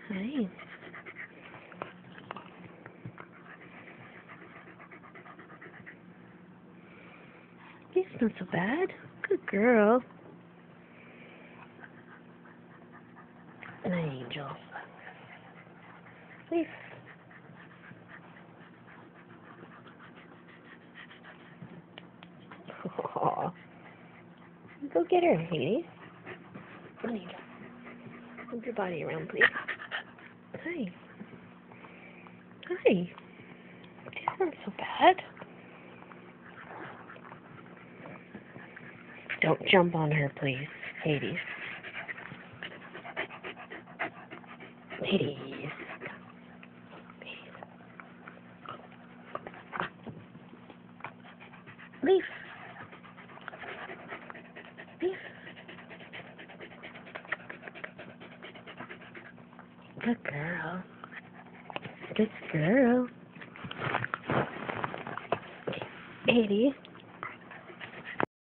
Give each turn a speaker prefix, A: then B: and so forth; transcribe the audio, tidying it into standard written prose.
A: Hi. He's not so bad. Good girl. An angel. Leaf. Aww. Go get her, Hades. An angel. Move your body around, please. Hi. Hi. These aren't so bad. Don't jump on her, please, Hades. Hades. Leaf. Leaf. Good girl. Good girl. Hades.